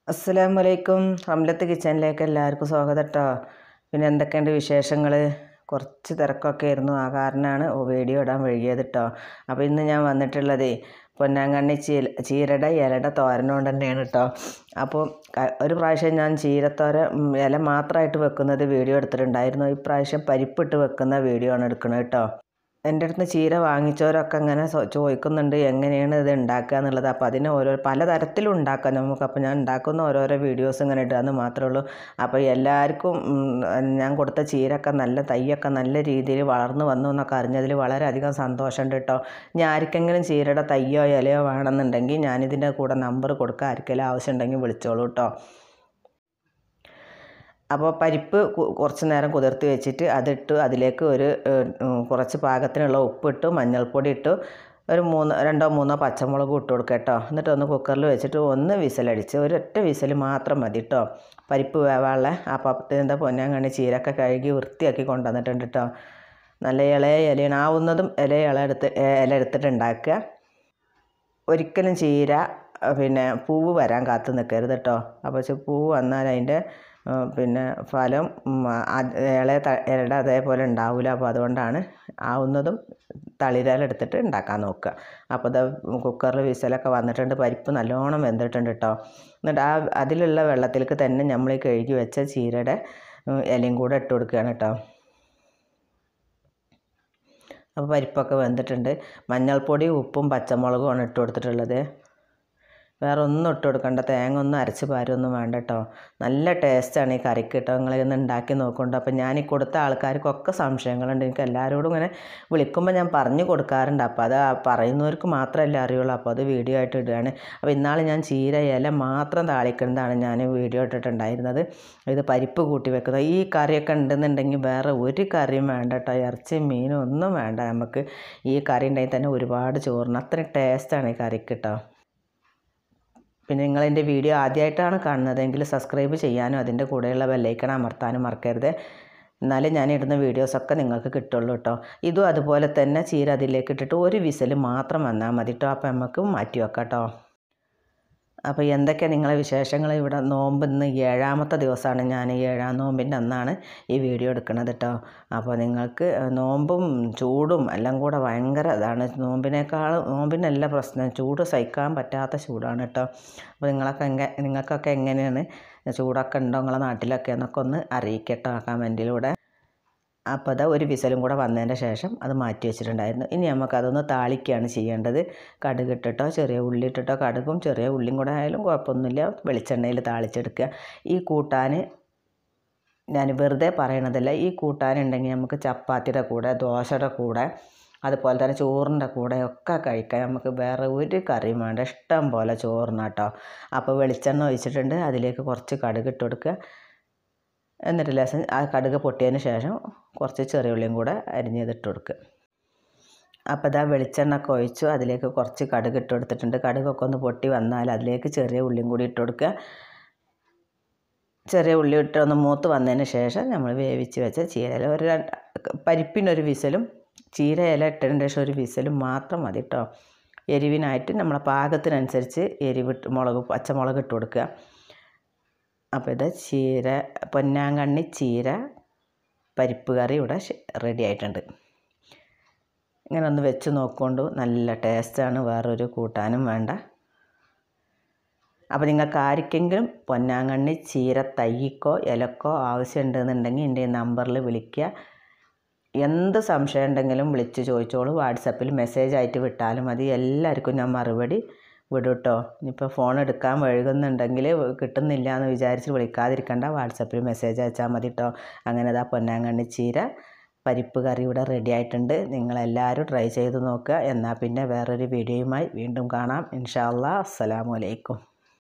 അസ്സലാമലൈക്കും. റംലത്ത് കിച്ചണിലേക്ക് എല്ലാവർക്കും സ്വാഗതം കേട്ടോ. പിന്നെ എന്തൊക്കെയുണ്ട് വിശേഷങ്ങൾ? കുറച്ച് തിരക്കൊക്കെ ആയിരുന്നു, ആ കാരണമാണ് വീഡിയോ ഇടാൻ വൈകിയത് കേട്ടോ. അപ്പോൾ ഇന്ന് ഞാൻ വന്നിട്ടുള്ളത് പൊന്നാങ്കണ്ണി ചീരയുടെ ഇലയുടെ തോരനുകൊണ്ട് തന്നെയാണ് കേട്ടോ. അപ്പോൾ ഒരു പ്രാവശ്യം ഞാൻ ഇല മാത്രമായിട്ട് വെക്കുന്നത് വീഡിയോ എടുത്തിട്ടുണ്ടായിരുന്നു. ഇപ്രാവശ്യം പരിപ്പിട്ട് വെക്കുന്ന വീഡിയോ ആണ് എടുക്കുന്നത് കേട്ടോ. എൻ്റെ അടുത്ത് ചീര വാങ്ങിച്ചവരൊക്കെ അങ്ങനെ ചോദിക്കുന്നുണ്ട് എങ്ങനെയാണ് ഇത് ഉണ്ടാക്കുക എന്നുള്ളത്. അപ്പോൾ അതിന് പലതരത്തിലും ഉണ്ടാക്കാം നമുക്ക്. അപ്പോൾ ഞാൻ ഉണ്ടാക്കുന്ന ഓരോരോ വീഡിയോസ് ഇങ്ങനെ ഇടുക എന്ന് മാത്രമേ ഉള്ളൂ. അപ്പോൾ എല്ലാവർക്കും ഞാൻ കൊടുത്ത ചീരയൊക്കെ നല്ല തൈയൊക്കെ നല്ല രീതിയിൽ വളർന്നു വന്നു എന്നൊക്കെ അറിഞ്ഞതിൽ വളരെയധികം സന്തോഷമുണ്ട് കേട്ടോ. ഞാൻ ആർക്കെങ്കിലും ചീരയുടെ തൈയോ ഇലയോ വേണമെന്നുണ്ടെങ്കിൽ ഞാനിതിൻ്റെ കൂടെ നമ്പർ കൊടുക്കുക. ആർക്കെങ്കിലും ആവശ്യമുണ്ടെങ്കിൽ വിളിച്ചോളൂ കേട്ടോ. അപ്പോൾ പരിപ്പ് കുറച്ച് നേരം കുതിർത്തി വെച്ചിട്ട് അതിട്ട് അതിലേക്ക് കുറച്ച് പാകത്തിനുള്ള ഉപ്പിട്ടു, മഞ്ഞൾപ്പൊടി ഇട്ടു, ഒരു 2-3 പച്ചമുളക് ഇട്ട് കൊടുക്കുക കേട്ടോ. എന്നിട്ട് ഒന്ന് കുക്കറിൽ വെച്ചിട്ട് വിസിലടിച്ച് ഒരൊറ്റ വിസിൽ മാത്രം മതി കേട്ടോ. പരിപ്പ് വേവാനുള്ള. അപ്പോൾ പൊന്നാങ്കണ്ണി ചീരയൊക്കെ കഴുകി വൃത്തിയാക്കി കൊണ്ടുവന്നിട്ടുണ്ട് കേട്ടോ. നല്ല ഇളയ ഇലയാണ്, ആവുന്നതും ഇല എടുത്തിട്ട് ഉണ്ടാക്കുക. ഒരിക്കലും ചീര പൂവ് വരാൻ കാത്തു നിൽക്കരുത് കേട്ടോ. അപ്പോൾ പൂവ് വന്നാൽ അതിൻ്റെ ഫലം ഇലയുടെ അതേപോലെ ഉണ്ടാവില്ല. അപ്പോൾ അതുകൊണ്ടാണ് ആവുന്നതും തളിരില എടുത്തിട്ട് ഉണ്ടാക്കാൻ നോക്കുക. അപ്പോൾ കുക്കറിൽ വിസിലൊക്കെ വന്നിട്ടുണ്ട്, പരിപ്പ് നല്ലോണം വെന്തിട്ടുണ്ട് കേട്ടോ. എന്നിട്ട് അതിലുള്ള വെള്ളത്തിലേക്ക് തന്നെ നമ്മൾ ഈ കഴുകി വെച്ച ചീരയുടെ ഇലയും കൂടെ ഇട്ട് കൊടുക്കുകയാണ് കേട്ടോ. അപ്പോൾ പരിപ്പൊക്കെ വെന്തിട്ടുണ്ട്. മഞ്ഞൾപ്പൊടി, ഉപ്പും പച്ചമുളകുമാണ് ഇട്ട് കൊടുത്തിട്ടുള്ളത്. വേറെ ഒന്നും ഇട്ട് കൊടുക്കണ്ട, തേങ്ങ ഒന്നും അരച്ച് പാരൊന്നും വേണ്ട കേട്ടോ. നല്ല ടേസ്റ്റാണ് ഈ കറിക്ക് കേട്ടോ. നിങ്ങളിന്ന് ഉണ്ടാക്കി നോക്കുന്നുണ്ട്. അപ്പോൾ ഞാൻ ഈ കൊടുത്ത ആൾക്കാർക്കൊക്കെ സംശയങ്ങളുണ്ട്. എനിക്ക് എല്ലാവരോടും ഇങ്ങനെ വിളിക്കുമ്പോൾ ഞാൻ പറഞ്ഞു കൊടുക്കാറുണ്ട്. അപ്പോൾ അത് പറയുന്നവർക്ക് മാത്രമല്ല അറിയുള്ളൂ. അപ്പോൾ അത് വീഡിയോ ആയിട്ട് ഇടുകയാണ്. അപ്പോൾ ഇന്നാൾ ഞാൻ ചീര ഇല മാത്രം താളിക്കുന്നതാണ് ഞാൻ വീഡിയോ ഇട്ടിട്ടുണ്ടായിരുന്നത്. ഇത് പരിപ്പ് കൂട്ടി വെക്കുന്നത്. ഈ കറിയൊക്കെ ഉണ്ടെന്നുണ്ടെങ്കിൽ വേറെ ഒരു കറിയും വേണ്ട കേട്ടോ. ഇറച്ചിയും മീനും ഒന്നും വേണ്ട. നമുക്ക് ഈ കറി ഉണ്ടെങ്കിൽ തന്നെ ഒരുപാട് ചോറിന് അത്രയും ടേസ്റ്റാണ് ഈ കറിക്ക് കേട്ടോ. പിന്നെ നിങ്ങളെൻ്റെ വീഡിയോ ആദ്യമായിട്ടാണ് കാണുന്നതെങ്കിൽ സബ്സ്ക്രൈബ് ചെയ്യാനും അതിൻ്റെ കൂടെയുള്ള ബെല്ലൈക്കൺ അമർത്താനും മറക്കരുത്. എന്നാലേ ഞാൻ ഇടുന്ന വീഡിയോസൊക്കെ നിങ്ങൾക്ക് കിട്ടുള്ളൂ കേട്ടോ. ഇതും അതുപോലെ തന്നെ ചീര അതിലേക്ക് ഇട്ടിട്ട് ഒരു വിസിൽ മാത്രം വന്നാൽ മതി കേട്ടോ. അപ്പോൾ നമുക്ക് മാറ്റി വെക്കാം കേട്ടോ. അപ്പോൾ എന്തൊക്കെയാണ് നിങ്ങളെ വിശേഷങ്ങൾ? ഇവിടെ നോമ്പ് ഇന്ന് 7ാമത്തെ ദിവസമാണ്. ഞാൻ 7ാം നോമ്പിൻ്റെ അന്നാണ് ഈ വീഡിയോ എടുക്കുന്നത് കേട്ടോ. അപ്പോൾ നിങ്ങൾക്ക് നോമ്പും ചൂടും എല്ലാം കൂടെ ഭയങ്കര ഇതാണ്. നോമ്പിനല്ല പ്രശ്നം, ചൂട് സഹിക്കാൻ പറ്റാത്ത ചൂടാണ് കേട്ടോ. അപ്പോൾ നിങ്ങൾക്കൊക്കെ എങ്ങനെയാണ്, ചൂടൊക്കെ ഉണ്ടോ നിങ്ങളെ നാട്ടിലൊക്കെ എന്നൊക്കെ ഒന്ന് അറിയിക്കട്ടോ കമൻറ്റിലൂടെ. അപ്പോൾ ഒരു വിസലും കൂടെ വന്നതിൻ്റെ ശേഷം അത് മാറ്റി വെച്ചിട്ടുണ്ടായിരുന്നു. ഇനി നമുക്കതൊന്ന് താളിക്കുകയാണ് ചെയ്യേണ്ടത്. കടുക് ഇട്ടിട്ടോ ചെറിയ ഉള്ളി ഇട്ടിട്ടോ, കടുകും ചെറിയ ഉള്ളിയും കൂടെ ആയാലും കുഴപ്പമൊന്നുമില്ല, വെളിച്ചെണ്ണയിൽ താളിച്ചെടുക്കുക. ഈ കൂട്ടാൻ ഞാൻ വെറുതെ പറയണതല്ല. ഈ കൂട്ടാനുണ്ടെങ്കിൽ നമുക്ക് ചപ്പാത്തിയുടെ കൂടെ, ദോശയുടെ കൂടെ, അതുപോലെ തന്നെ ചോറിൻ്റെ കൂടെ ഒക്കെ കഴിക്കാം. നമുക്ക് വേറെ ഒരു കറിയും വേണ്ട, ഇഷ്ടം പോലെ ചോറിനാട്ടോ. അപ്പോൾ വെളിച്ചെണ്ണ ഒഴിച്ചിട്ടുണ്ട്, അതിലേക്ക് കുറച്ച് കടുക് ഇട്ട് കൊടുക്കുക. എന്നിട്ട് ലേശം ആ കടുക് പൊട്ടിയതിന് ശേഷം കുറച്ച് ചെറിയ ഉള്ളിയും കൂടെ അരിഞ്ഞതിട്ട് കൊടുക്കുക. അപ്പോൾ വെളിച്ചെണ്ണ ഒക്കെ ഒഴിച്ചു, അതിലേക്ക് കുറച്ച് കടുക് ഇട്ട് കൊടുത്തിട്ടുണ്ട്. കടുകൊക്കെ ഒന്ന് പൊട്ടി വന്നാൽ അതിലേക്ക് ചെറിയ ഉള്ളിയും കൂടി ഇട്ട് കൊടുക്കുക. ചെറിയ ഉള്ളി ഇട്ട് ഒന്ന് മൂത്ത് വന്നതിന് ശേഷം നമ്മൾ വേവിച്ച് വെച്ച ചീര പരിപ്പിനൊരു വിസലും ചീര ഇല ഇട്ടതിന് ശേഷം ഒരു വിസലും മാത്രം മതി കേട്ടോ. എരിവിനായിട്ട് നമ്മളെ പാകത്തിനനുസരിച്ച് പച്ചമുളക് ഇട്ട് കൊടുക്കുക. അപ്പോൾ പൊന്നാങ്കണ്ണി ചീര പരിപ്പ് കറി ഇവിടെ റെഡി ആയിട്ടുണ്ട്. ഇങ്ങനെ ഒന്ന് വെച്ച് നോക്കിക്കൊണ്ട് നല്ല ടേസ്റ്റാണ്, വേറൊരു കൂട്ടാനും വേണ്ട. അപ്പോൾ നിങ്ങൾക്ക് ആർക്കെങ്കിലും പൊന്നാങ്കണ്ണി ചീര തൈക്കോ ഇലക്കോ ആവശ്യമുണ്ടെന്നുണ്ടെങ്കിൽ എൻ്റെ നമ്പറിൽ വിളിക്കുക. എന്ത് സംശയം ഉണ്ടെങ്കിലും വിളിച്ച് ചോദിച്ചോളൂ. വാട്സപ്പിൽ മെസ്സേജായിട്ട് വിട്ടാലും മതി. എല്ലാവർക്കും ഞാൻ മറുപടി വിടും കേട്ടോ. ഇനിയിപ്പോൾ ഫോൺ എടുക്കാൻ വൈകുന്നുണ്ടെങ്കിൽ, കിട്ടുന്നില്ല എന്ന് വിചാരിച്ച് വിളിക്കാതിരിക്കണ്ട, വാട്സപ്പിൽ മെസ്സേജ് അയച്ചാൽ മതി കേട്ടോ. അങ്ങനെ പൊന്നാങ്കണ്ണി ചീര പരിപ്പ് കറി ഇവിടെ റെഡി ആയിട്ടുണ്ട്. നിങ്ങളെല്ലാവരും ട്രൈ ചെയ്ത് നോക്കുക. എന്നാൽ പിന്നെ വേറൊരു വീഡിയോയുമായി വീണ്ടും കാണാം ഇൻഷാ അല്ലാഹ്. അസ്സലാമു അലൈക്കും.